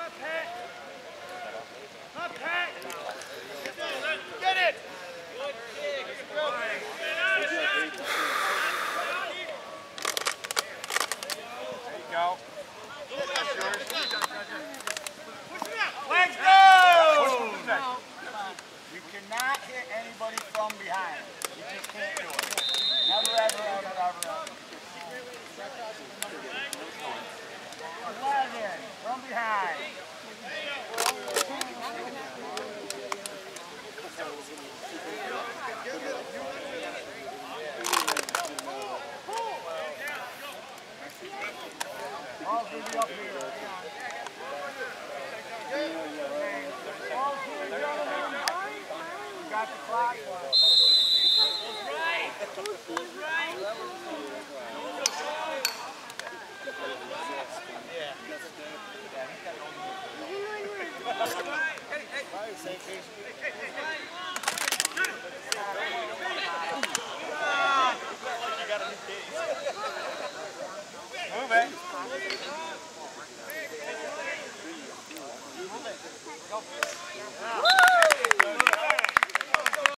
Get it! There you go. That's yours. Let's go! You cannot hit anybody from behind. You just can't do it. Never, ever, ever, ever, ever. 11 from behind. Ball's going to be up here. Ball's here, gentlemen. You got the clock. Who's right? Who's right? Yeah. Hey, hey.